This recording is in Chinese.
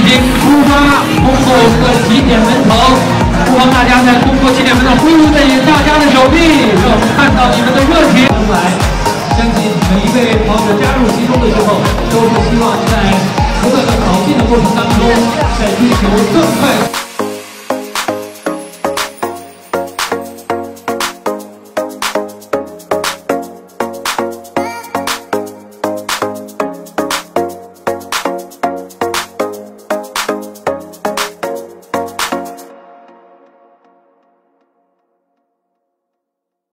请出发，通过我们的起点门口，希望大家在通过起点门口挥舞着大家的手臂，让我们看到你们的热情。出来，相信每一位跑者加入其中的时候，都是希望在不断的跑进的过程当中，在追求更快。